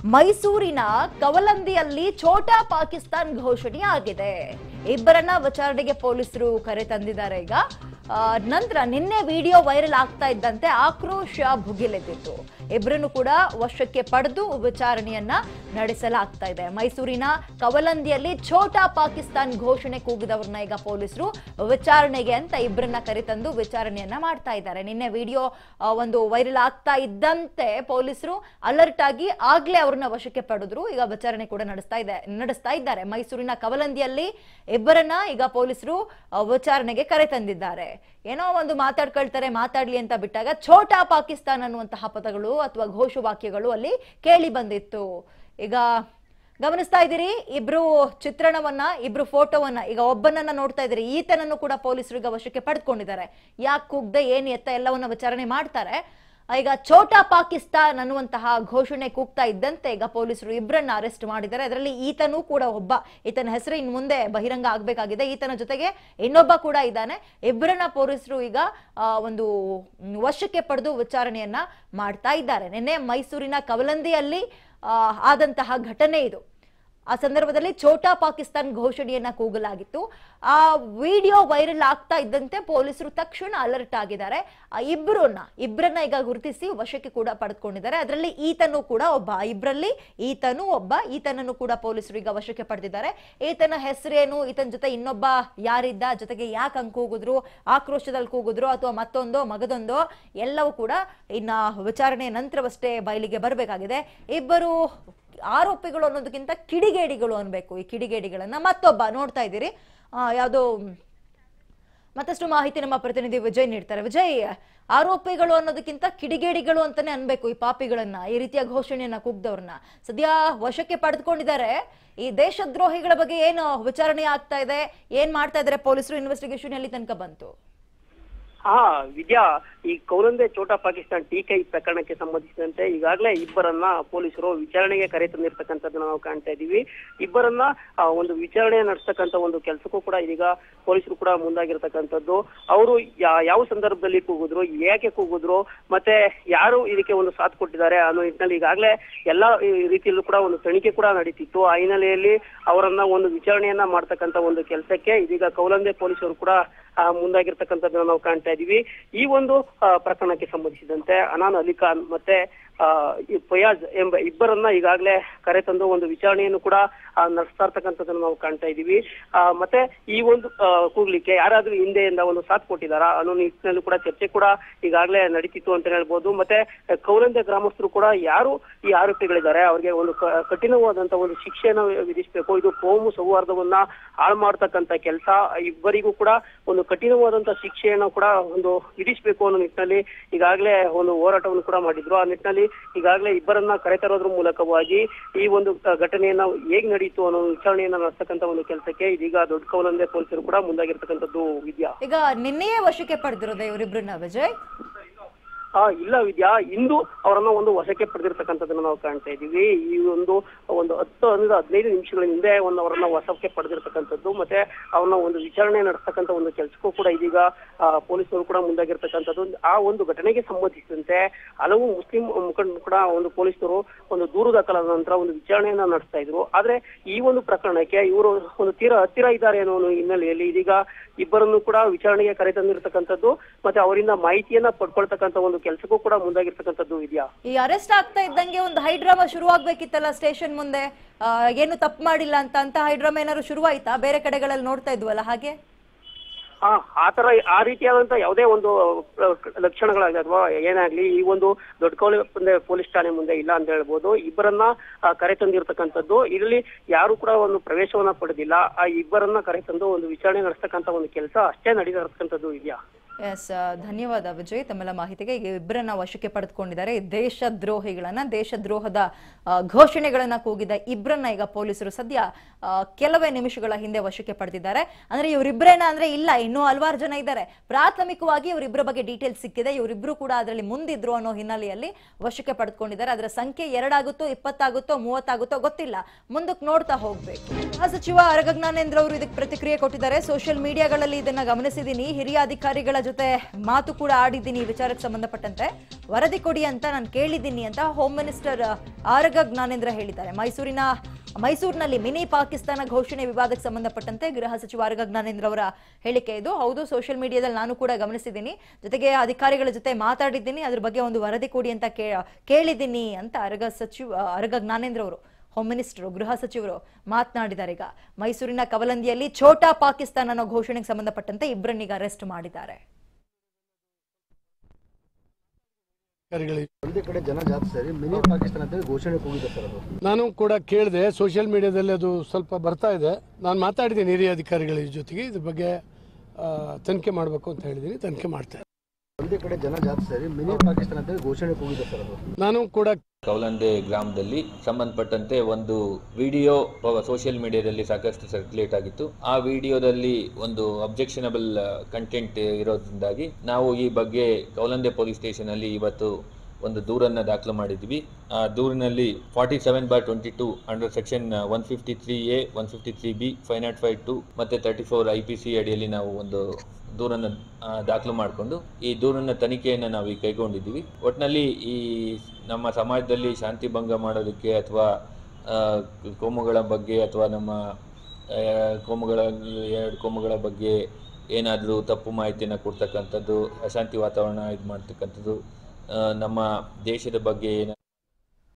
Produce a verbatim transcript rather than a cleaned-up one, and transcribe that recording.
ಮೈಸೂರಿನ ಕವಲಂದಿಯಲ್ಲಿ ಛೋಟಾ ಪಾಕಿಸ್ತಾನ್ ಘೋಷಣೆ ಆಗಿದೆ. ಇಬ್ಬರನ್ನ ವಿಚಾರಣೆಗೆ ಪೊಲೀಸರು ಕರೆ ತಂದಿದ್ದಾರೆ. ಈಗ ನಂತರ ನಿನ್ನೆ ವಿಡಿಯೋ ವೈರಲ್ ಆಗ್ತಾ ಇದ್ದಂತೆ ಆಕ್ರೋಶ ಭುಗಿಲೆದ್ದಿತ್ತು. ಇಬ್ಬರನ್ನು ಕೂಡ ವಶಕ್ಕೆ ಪಡೆದು ವಿಚಾರಣೆಯನ್ನ ನಡೆಸಲಾಗ್ತಾ ಇದೆ. ಮೈಸೂರಿನ ಕವಲಂದಿಯಲ್ಲಿ ಛೋಟಾ ಪಾಕಿಸ್ತಾನ್ ಘೋಷಣೆ ಕೂಗಿದವರನ್ನ ಈಗ ಪೊಲೀಸರು ವಿಚಾರಣೆಗೆ ಅಂತ ಇಬ್ಬರನ್ನ ಕರೆತಂದು ವಿಚಾರಣೆಯನ್ನ ಮಾಡ್ತಾ ಇದ್ದಾರೆ. ನಿನ್ನೆ ವಿಡಿಯೋ ಒಂದು ವೈರಲ್ ಆಗ್ತಾ ಇದ್ದಂತೆ ಪೊಲೀಸರು ಅಲರ್ಟ್ ಆಗಿ ಆಗ್ಲೇ ಅವ್ರನ್ನ ವಶಕ್ಕೆ ಪಡೆದ್ರು. ಈಗ ವಿಚಾರಣೆ ಕೂಡ ನಡೆಸ್ತಾ ಇದೆ ನಡೆಸ್ತಾ ಇದ್ದಾರೆ. ಮೈಸೂರಿನ ಕವಲಂದಿಯಲ್ಲಿ ಇಬ್ಬರನ್ನ ಈಗ ಪೊಲೀಸರು ವಿಚಾರಣೆಗೆ ಕರೆ ತಂದಿದ್ದಾರೆ. ಏನೋ ಒಂದು ಮಾತಾಡ್ಕೊಳ್ತಾರೆ, ಮಾತಾಡ್ಲಿ ಅಂತ ಬಿಟ್ಟಾಗ ಛೋಟಾ ಪಾಕಿಸ್ತಾನ್ ಅನ್ನುವಂತಹ ಪದಗಳು ಅಥವಾ ಘೋಷವಾಕ್ಯಗಳು ಅಲ್ಲಿ ಕೇಳಿ ಬಂದಿತ್ತು. ಈಗ ಗಮನಿಸ್ತಾ ಇದ್ದೀರಿ ಇಬ್ರು ಚಿತ್ರಣವನ್ನ, ಇಬ್ರು ಫೋಟೋವನ್ನ. ಈಗ ಒಬ್ಬನನ್ನ ನೋಡ್ತಾ ಇದ್ದೀರಿ, ಈತನನ್ನು ಕೂಡ ಪೊಲೀಸರು ಈಗ ವಶಕ್ಕೆ ಪಡೆದುಕೊಂಡಿದ್ದಾರೆ. ಯಾಕೆ ಕೂಗ್ದೆ ಏನ್ ಎತ್ತ ಎಲ್ಲವನ್ನ ವಿಚಾರಣೆ ಮಾಡ್ತಾರೆ. ಈಗ ಛೋಟಾ ಪಾಕಿಸ್ತಾನ್ ಅನ್ನುವಂತಹ ಘೋಷಣೆ ಕೂಗ್ತಾ ಇದ್ದಂತೆ ಈಗ ಪೊಲೀಸರು ಇಬ್ಬರನ್ನ ಅರೆಸ್ಟ್ ಮಾಡಿದ್ದಾರೆ. ಅದರಲ್ಲಿ ಈತನೂ ಕೂಡ ಒಬ್ಬ, ಈತನ ಹೆಸರು ಇನ್ ಮುಂದೆ ಬಹಿರಂಗ ಆಗ್ಬೇಕಾಗಿದೆ. ಈತನ ಜೊತೆಗೆ ಇನ್ನೊಬ್ಬ ಕೂಡ ಇದ್ದಾನೆ. ಇಬ್ಬರನ್ನ ಪೊಲೀಸರು ಈಗ ಒಂದು ವಶಕ್ಕೆ ಪಡೆದು ವಿಚಾರಣೆಯನ್ನ ಮಾಡ್ತಾ ಇದ್ದಾರೆ. ನಿನ್ನೆ ಮೈಸೂರಿನ ಕವಲಂದಿಯಲ್ಲಿ ಆದಂತಹ ಘಟನೆ ಇದು. ಆ ಸಂದರ್ಭದಲ್ಲಿ ಛೋಟಾ ಪಾಕಿಸ್ತಾನ್ ಘೋಷಣೆಯನ್ನ ಕೂಗಲಾಗಿತ್ತು. ಆ ವಿಡಿಯೋ ವೈರಲ್ ಆಗ್ತಾ ಇದ್ದಂತೆ ಪೊಲೀಸರು ತಕ್ಷಣ ಅಲರ್ಟ್ ಆಗಿದ್ದಾರೆ. ಆ ಇಬ್ಬರನ್ನ ಇಬ್ಬರನ್ನ ಈಗ ಗುರುತಿಸಿ ವಶಕ್ಕೆ ಕೂಡ ಪಡೆದುಕೊಂಡಿದ್ದಾರೆ. ಅದರಲ್ಲಿ ಈತನು ಕೂಡ ಒಬ್ಬ, ಇಬ್ಬರಲ್ಲಿ ಈತನು ಒಬ್ಬ. ಈತನನ್ನು ಕೂಡ ಪೊಲೀಸರು ಈಗ ವಶಕ್ಕೆ ಪಡೆದಿದ್ದಾರೆ. ಈತನ ಹೆಸರೇನು, ಈತನ ಜೊತೆ ಇನ್ನೊಬ್ಬ ಯಾರಿದ್ದ, ಜೊತೆಗೆ ಯಾಕೆ ಹಂಗೆ ಕೂಗಿದ್ರು, ಆಕ್ರೋಶದಲ್ಲಿ ಕೂಗಿದ್ರು ಅಥವಾ ಮತ್ತೊಂದೋ ಮಗದೊಂದೋ ಎಲ್ಲವೂ ಕೂಡ ಇನ್ನ ವಿಚಾರಣೆ ನಂತರವಷ್ಟೇ ಬಯಲಿಗೆ ಬರಬೇಕಾಗಿದೆ. ಇಬ್ಬರು ಆರೋಪಿಗಳು ಅನ್ನೋದಕ್ಕಿಂತ ಕಿಡಿಗೇಡಿಗಳು ಅನ್ಬೇಕು. ಈ ಕಿಡಿಗೇಡಿಗಳನ್ನ ಮತ್ತೊಬ್ಬ ನೋಡ್ತಾ ಇದ್ದೀರಿ. ಯಾವುದು ಮತ್ತಷ್ಟು ಮಾಹಿತಿ ನಮ್ಮ ಪ್ರತಿನಿಧಿ ವಿಜಯ್ ನೀಡ್ತಾರೆ. ವಿಜಯ್, ಆರೋಪಿಗಳು ಅನ್ನೋದಕ್ಕಿಂತ ಕಿಡಿಗೇಡಿಗಳು ಅಂತಾನೆ ಅನ್ಬೇಕು ಈ ಪಾಪಿಗಳನ್ನ, ಈ ರೀತಿಯ ಘೋಷಣೆಯನ್ನ ಕೂಗ್ದವ್ರನ್ನ. ಸದ್ಯ ವಶಕ್ಕೆ ಪಡೆದುಕೊಂಡಿದ್ದಾರೆ. ಈ ದೇಶದ್ರೋಹಿಗಳ ಬಗ್ಗೆ ಏನು ವಿಚಾರಣೆ ಆಗ್ತಾ ಇದೆ, ಏನ್ ಮಾಡ್ತಾ ಇದಾರೆ ಪೊಲೀಸರು, ಇನ್ವೆಸ್ಟಿಗೇಷನ್ ಎಲ್ಲಿ ತನಕ ಬಂತು? ಹಾ ವಿದ್ಯಾ, ಈ ಕೌಲಂದೆ ಛೋಟಾ ಪಾಕಿಸ್ತಾನ್ ಟೀಕೆ ಪ್ರಕರಣಕ್ಕೆ ಸಂಬಂಧಿಸಿದಂತೆ ಈಗಾಗಲೇ ಇಬ್ಬರನ್ನ ಪೊಲೀಸರು ವಿಚಾರಣೆಗೆ ಕರೆ ತಂದಿರ್ತಕ್ಕಂಥದ್ದನ್ನ ನಾವು ಕಾಣ್ತಾ ಇದೀವಿ. ಇಬ್ಬರನ್ನ ಒಂದು ವಿಚಾರಣೆ ನಡೆಸ್ತಕ್ಕಂಥ ಒಂದು ಕೆಲಸಕ್ಕೂ ಕೂಡ ಇದೀಗ ಪೊಲೀಸರು ಕೂಡ ಮುಂದಾಗಿರ್ತಕ್ಕಂಥದ್ದು. ಅವರು ಯಾವ ಸಂದರ್ಭದಲ್ಲಿ ಕೂಗಿದ್ರು, ಯಾಕೆ ಕೂಗಿದ್ರು, ಮತ್ತೆ ಯಾರು ಇದಕ್ಕೆ ಒಂದು ಸಾಥ್ ಕೊಟ್ಟಿದ್ದಾರೆ ಅನ್ನೋ ನಿಟ್ಟಿನಲ್ಲಿ ಈಗಾಗಲೇ ಎಲ್ಲಾ ರೀತಿಯಲ್ಲೂ ಕೂಡ ಒಂದು ತನಿಖೆ ಕೂಡ ನಡೀತಿತ್ತು. ಆ ಹಿನ್ನೆಲೆಯಲ್ಲಿ ಅವರನ್ನ ಒಂದು ವಿಚಾರಣೆಯನ್ನ ಮಾಡ್ತಕ್ಕಂಥ ಒಂದು ಕೆಲಸಕ್ಕೆ ಇದೀಗ ಕೌಲಂದೆ ಪೊಲೀಸರು ಕೂಡ ಮುಂದಾಗಿರ್ತಕ್ಕಂಥದ್ದನ್ನ ನಾವು ಕಾಣ್ತಾ ಇದೀವಿ. ಈ ಒಂದು ಪ್ರಕರಣಕ್ಕೆ ಸಂಬಂಧಿಸಿದಂತೆ ಅನಾನ್ ಅಲಿ ಖಾನ್ ಮತ್ತೆ ಫಯಾಜ್ ಎಂಬ ಇಬ್ಬರನ್ನ ಈಗಾಗಲೇ ಕರೆ ತಂದು ಒಂದು ವಿಚಾರಣೆಯನ್ನು ಕೂಡ ನಡೆಸ್ತಾ ಇರ್ತಕ್ಕಂಥದ್ದನ್ನು ನಾವು ಕಾಣ್ತಾ ಇದೀವಿ. ಮತ್ತೆ ಈ ಒಂದು ಕೂಗ್ಲಿಕ್ಕೆ ಯಾರಾದ್ರೂ ಹಿಂದೆಯಿಂದ ಒಂದು ಸಾಥ್ ಕೊಟ್ಟಿದಾರಾ ಅನ್ನೋ ನಿಟ್ಟಿನಲ್ಲೂ ಕೂಡ ಚರ್ಚೆ ಕೂಡ ಈಗಾಗಲೇ ನಡೀತಿತ್ತು ಅಂತ ಹೇಳ್ಬೋದು. ಮತ್ತೆ ಕೌಲಂದೆ ಗ್ರಾಮಸ್ಥರು ಕೂಡ ಯಾರು ಈ ಆರೋಪಿಗಳಿದ್ದಾರೆ ಅವ್ರಿಗೆ ಒಂದು ಕಠಿಣವಾದಂತ ಒಂದು ಶಿಕ್ಷೆಯನ್ನು ವಿಧಿಸಬೇಕು, ಇದು ಕೋಮು ಸೌಹಾರ್ದವನ್ನ ಹಾಳು ಮಾಡ್ತಕ್ಕಂಥ ಕೆಲಸ, ಇಬ್ಬರಿಗೂ ಕೂಡ ಒಂದು ಕಠಿಣವಾದಂತ ಶಿಕ್ಷೆಯನ್ನು ಕೂಡ ಒಂದು ವಿಧಿಸಬೇಕು ಅನ್ನೋ ನಿಟ್ಟಿನಲ್ಲಿ ಈಗಾಗಲೇ ಒಂದು ಹೋರಾಟವನ್ನು ಕೂಡ ಮಾಡಿದ್ರು. ಆ ನಿಟ್ಟಿನಲ್ಲಿ ಈಗಾಗಲೇ ಇಬ್ಬರನ್ನ ಕರೆತರೋದ್ರ ಮೂಲಕವಾಗಿ ಈ ಒಂದು ಘಟನೆಯನ್ನ ಹೇಗ್ ನಡೀತು ಅನ್ನೋ ವಿಚಾರಣೆಯನ್ನ ನಡೆಸ್ತಕ್ಕಂಥ ಒಂದು ಕೆಲಸಕ್ಕೆ ಇದೀಗ ದೊಡ್ಡ ಕೌಲಂದೆ ಪೊಲೀಸರು ಕೂಡ ಮುಂದಾಗಿರ್ತಕ್ಕಂಥದ್ದು. ವಿದ್ಯಾ, ಈಗ ನಿನ್ನೆಯೇ ವಶಕ್ಕೆ ಪಡೆದಿರೋದೇ ಇವರಿಬ್ಬರನ್ನ ವಿಜಯ್? ಆ ಇಲ್ಲ ವಿದ್ಯಾ, ಇಂದು ಅವರನ್ನ ಒಂದು ವಶಕ್ಕೆ ಪಡೆದಿರ್ತಕ್ಕಂಥದ್ದನ್ನ ನಾವು ಕಾಣ್ತಾ ಇದೀವಿ. ಈ ಒಂದು ಒಂದು ಹತ್ತು ಅಂದ್ರೆ ಹದಿನೈದು ನಿಮಿಷಗಳ ಹಿಂದೆ ಒಂದು ಅವರನ್ನ ವಶಕ್ಕೆ ಪಡೆದಿರ್ತಕ್ಕಂಥದ್ದು. ಮತ್ತೆ ಅವ್ರನ್ನ ಒಂದು ವಿಚಾರಣೆ ನಡೆಸ್ತಕ್ಕಂಥ ಒಂದು ಕೆಲಸಕ್ಕೂ ಕೂಡ ಇದೀಗ ಪೊಲೀಸರು ಕೂಡ ಮುಂದಾಗಿರ್ತಕ್ಕಂಥದ್ದು. ಆ ಒಂದು ಘಟನೆಗೆ ಸಂಬಂಧಿಸಿದಂತೆ ಹಲವು ಮುಸ್ಲಿಂ ಮುಖಂಡರು ಕೂಡ ಒಂದು ಪೊಲೀಸರು ಒಂದು ದೂರು ದಾಖಲಾದ ನಂತರ ಒಂದು ವಿಚಾರಣೆಯನ್ನ ನಡೆಸ್ತಾ ಇದ್ರು. ಆದ್ರೆ ಈ ಒಂದು ಪ್ರಕರಣಕ್ಕೆ ಇವರು ಒಂದು ತೀರಾ ಹತ್ತಿರ ಇದ್ದಾರೆ ಅನ್ನೋ ಹಿನ್ನೆಲೆಯಲ್ಲಿ ಇದೀಗ ಇಬ್ಬರನ್ನು ಕೂಡ ವಿಚಾರಣೆಗೆ ಕರೆ ತಂದಿರ್ತಕ್ಕಂಥದ್ದು. ಮತ್ತೆ ಅವರಿಂದ ಮಾಹಿತಿಯನ್ನ ಪಡ್ಕೊಳ್ತಕ್ಕಂಥ ಒಂದು ಕೆಲಸಕ್ಕೂ ಕೂಡ ಮುಂದಾಗಿರ್ತಕ್ಕಂಥದ್ದು. ಇದೆಯಾ, ಈ ಅರೆಸ್ಟ್ ಆಗ್ತಾ ಇದ್ದಂಗೆ ಒಂದು ಹೈಡ್ರಾಮಾ ಶುರು ಆಗ್ಬೇಕಿತ್ತಲ್ಲ ಸ್ಟೇಷನ್ ಮುಂದೆ, ಏನು ತಪ್ಪು ಮಾಡಿಲ್ಲ ಅಂತ ಅಂತ ಹೈಡ್ರಾಮಾ ಏನಾದ್ರು ಶುರುವಾಯ್ತಾ? ಬೇರೆ ಕಡೆಗಳಲ್ಲಿ ನೋಡ್ತಾ ಇದ್ವಲ್ಲ ಹಾಗೆ. ಆ ಆತರ ಆ ರೀತಿಯಾದಂತ ಯಾವುದೇ ಒಂದು ಲಕ್ಷಣಗಳಾಗಲಿ ಅಥವಾ ಏನಾಗ್ಲಿ ಈ ಒಂದು ದೊಡ್ಡ ಕೌಲಂದೆ ಪೊಲೀಸ್ ಠಾಣೆ ಮುಂದೆ ಇಲ್ಲ ಅಂತ ಹೇಳ್ಬೋದು. ಇಬ್ಬರನ್ನ ಕರೆ ತಂದಿರ್ತಕ್ಕಂಥದ್ದು, ಇದರಲ್ಲಿ ಯಾರು ಕೂಡ ಒಂದು ಪ್ರವೇಶವನ್ನ ಪಡೆದಿಲ್ಲ. ಆ ಇಬ್ಬರನ್ನ ಕರೆ ತಂದು ಒಂದು ವಿಚಾರಣೆ ನಡೆಸ್ತಕ್ಕಂಥ ಒಂದು ಕೆಲಸ ಅಷ್ಟೇ ನಡೀತಾ ಇರ್ತಕ್ಕಂಥದ್ದು. ಇದೆಯಾ? ಎಸ್, ಧನ್ಯವಾದ ವಿಜಯ್ ತಮ್ಮೆಲ್ಲ ಮಾಹಿತಿಗೆ. ಈಗ ಇಬ್ಬರನ್ನ ವಶಕ್ಕೆ ಪಡೆದುಕೊಂಡಿದ್ದಾರೆ. ದೇಶದ್ರೋಹಿಗಳನ್ನ, ದೇಶದ್ರೋಹದ ಘೋಷಣೆಗಳನ್ನ ಕೂಗಿದ ಇಬ್ಬರನ್ನ ಈಗ ಪೊಲೀಸರು ಸದ್ಯ ಕೆಲವೇ ನಿಮಿಷಗಳ ಹಿಂದೆ ವಶಕ್ಕೆ ಪಡೆದಿದ್ದಾರೆ. ಅಂದ್ರೆ ಇವರಿಬ್ಬರೇನ ಅಂದ್ರೆ ಇಲ್ಲ, ಇನ್ನೂ ಹಲವಾರು ಜನ ಇದ್ದಾರೆ. ಪ್ರಾಥಮಿಕವಾಗಿ ಇವರಿಬ್ಬರ ಬಗ್ಗೆ ಡೀಟೇಲ್ಸ್ ಸಿಕ್ಕಿದೆ. ಇವರಿಬ್ರು ಕೂಡ ಅದರಲ್ಲಿ ಮುಂದಿದ್ರು ಅನ್ನೋ ಹಿನ್ನೆಲೆಯಲ್ಲಿ ವಶಕ್ಕೆ ಪಡೆದುಕೊಂಡಿದ್ದಾರೆ. ಅದರ ಸಂಖ್ಯೆ ಎರಡಾಗುತ್ತೋ, ಇಪ್ಪತ್ತಾಗುತ್ತೋ, ಮೂವತ್ತಾಗುತ್ತೋ ಗೊತ್ತಿಲ್ಲ, ಮುಂದಕ್ಕೆ ನೋಡ್ತಾ ಹೋಗ್ಬೇಕು. ಗೃಹ ಸಚಿವ ಅರಗ ಜ್ಞಾನೇಂದ್ರ ಅವರು ಇದಕ್ಕೆ ಪ್ರತಿಕ್ರಿಯೆ ಕೊಟ್ಟಿದ್ದಾರೆ. ಸೋಷಿಯಲ್ ಮೀಡಿಯಾಗಳಲ್ಲಿ ಇದನ್ನ ಗಮನಿಸಿದ್ದೀನಿ. ಹಿರಿಯ ಅಧಿಕಾರಿಗಳ ಜೊತೆ ಮಾತು ಕೂಡ ಆಡಿದ್ದೀನಿ ಈ ವಿಚಾರಕ್ಕೆ ಸಂಬಂಧಪಟ್ಟಂತೆ, ವರದಿ ಕೊಡಿ ಅಂತ ನಾನು ಕೇಳಿದ್ದೀನಿ ಅಂತ ಹೋಮ್ ಮಿನಿಸ್ಟರ್ ಆರಗ ಜ್ಞಾನೇಂದ್ರ ಹೇಳಿದ್ದಾರೆ. ಮೈಸೂರಿನ ಮೈಸೂರಿನಲ್ಲಿ ಮಿನಿ ಪಾಕಿಸ್ತಾನ ಘೋಷಣೆ ವಿವಾದಕ್ಕೆ ಸಂಬಂಧಪಟ್ಟಂತೆ ಗೃಹ ಸಚಿವ ಆರಗ ಜ್ಞಾನೇಂದ್ರ ಅವರ ಹೇಳಿಕೆ ಇದು. ಹೌದು, ಸೋಷಿಯಲ್ ಮೀಡಿಯಾದಲ್ಲಿ ನಾನು ಕೂಡ ಗಮನಿಸಿದ್ದೀನಿ, ಜೊತೆಗೆ ಅಧಿಕಾರಿಗಳ ಜೊತೆ ಮಾತಾಡಿದ್ದೀನಿ, ಅದ್ರ ಬಗ್ಗೆ ಒಂದು ವರದಿ ಕೊಡಿ ಅಂತ ಕೇಳಿದ್ದೀನಿ ಅಂತ ಆರಗ ಸಚಿವ ಆರಗ ಜ್ಞಾನೇಂದ್ರ ಅವರು, ಹೋಮ್ ಮಿನಿಸ್ಟರ್ ಗೃಹ ಸಚಿವರು ಮಾತನಾಡಿದ್ದಾರೆ. ಈಗ ಮೈಸೂರಿನ ಕವಲಂದಿಯಲ್ಲಿ ಛೋಟಾ ಪಾಕಿಸ್ತಾನ ಅನ್ನೋ ಘೋಷಣೆಗೆ ಸಂಬಂಧಪಟ್ಟಂತೆ ಇಬ್ಬರನ್ನೀಗ ಅರೆಸ್ಟ್ ಮಾಡಿದ್ದಾರೆ. ಒಂದೇ ಕಡೆ ಜನ ಜಾಸ್ತಿ ಸೇರಿ ಮಿನಿ ಪಾಕಿಸ್ತಾನ ಅಂತ ಘೋಷಣೆ ಕೂಗಿದೆ ಸರ್. ಅದು ನಾನು ಕೂಡ ಕೇಳಿದೆ, ಸೋಷಿಯಲ್ ಮೀಡಿಯಾದಲ್ಲಿ ಅದು ಸ್ವಲ್ಪ ಬರ್ತಾ ಇದೆ. ನಾನು ಮಾತಾಡಿದ್ದೀನಿ ಹಿರಿಯ ಅಧಿಕಾರಿಗಳ ಜೊತೆಗೆ, ಇದ್ರ ಬಗ್ಗೆ ತನಿಖೆ ಮಾಡಬೇಕು ಅಂತ ಹೇಳಿದ್ದೀನಿ, ತನಿಖೆ ಮಾಡ್ತಾ ಇದ್ದೀನಿ. ಒಂದೇ ಕಡೆ ಜನ ಜಾಸ್ತಿ ಸೇರಿ ಮಿನಿ ಪಾಕಿಸ್ತಾನ ಅಂತ ಘೋಷಣೆ ಕೂಗಿದೆ ಸರ್. ಅದು ನಾನು ಕೂಡ ಕೌಲಂದೆ ಗ್ರಾಮದಲ್ಲಿ ಸಂಬಂಧಪಟ್ಟಂತೆ ಒಂದು ವಿಡಿಯೋ ಸೋಷಿಯಲ್ ಮೀಡಿಯಾದಲ್ಲಿ ಸಾಕಷ್ಟು ಸರ್ಕ್ಯುಲೇಟ್ ಆಗಿತ್ತು. ಆ ವಿಡಿಯೋದಲ್ಲಿ ಒಂದು ಅಬ್ಜೆಕ್ಷನಬಲ್ ಕಂಟೆಂಟ್ ಇರೋದ್ರಿಂದಾಗಿ ನಾವು ಈ ಬಗ್ಗೆ ಕೌಲಂದೆ ಪೊಲೀಸ್ ಸ್ಟೇಷನ್ ಅಲ್ಲಿ ಇವತ್ತು ಒಂದು ದೂರನ್ನು ದಾಖಲು ಮಾಡಿದ್ವಿ. ಆ ದೂರಿನಲ್ಲಿ forty seven bar twenty two under section one fifty three A one fifty three B five not five two ಮತ್ತು thirty four I P C ಅಡಿಯಲ್ಲಿ ನಾವು ಒಂದು ದೂರನ್ನು ದಾಖಲು ಮಾಡಿಕೊಂಡು ಈ ದೂರನ್ನ ತನಿಖೆಯನ್ನು ನಾವು ಈಗ ಕೈಗೊಂಡಿದ್ದೀವಿ. ಒಟ್ಟಿನಲ್ಲಿ ಈ ನಮ್ಮ ಸಮಾಜದಲ್ಲಿ ಶಾಂತಿ ಭಂಗ ಮಾಡೋದಕ್ಕೆ ಅಥವಾ ಕೋಮುಗಳ ಬಗ್ಗೆ ಅಥವಾ ನಮ್ಮ ಕೋಮುಗಳ ಎರಡು ಕೋಮುಗಳ ಬಗ್ಗೆ ಏನಾದರೂ ತಪ್ಪು ಮಾಹಿತಿಯನ್ನು ಕೊಡ್ತಕ್ಕಂಥದ್ದು, ಅಶಾಂತಿ ವಾತಾವರಣ ಇದು ಮಾಡ್ತಕ್ಕಂಥದ್ದು, ನಮ್ಮ ದೇಶದ ಬಗ್ಗೆ